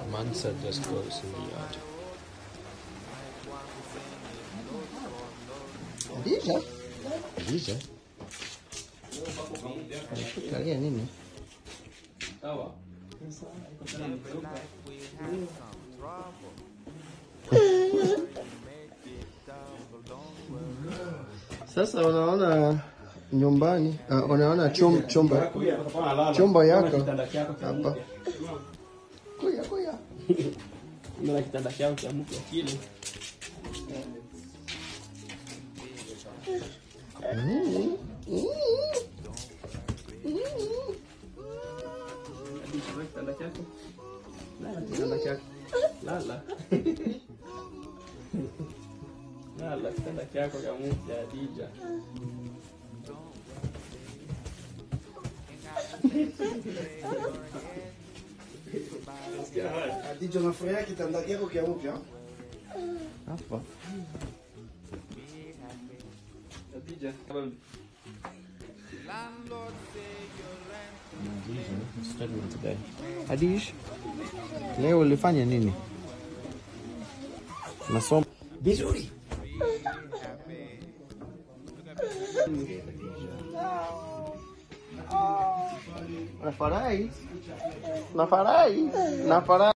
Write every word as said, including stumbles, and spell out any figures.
Mansa just goes in the yard. Adija? Adija? Kalia nini? Sasa unaona nyumbani, uh, unaona chum, chumba chumba yako hapa. Kuya kuya. Mimi kitanda chao cha mtu kile. Mm. Mm. Kitanda chako. Lala kitanda chako. Lala. Lala kitanda chako cha mtu ya Adija. Adija unafurahia kitanda chako kia mpya? Hapa. Adija, kama Adish, leo ulifanya nini? Masomo vizuri. Nafurahi. Nafurahi. Nafurahi.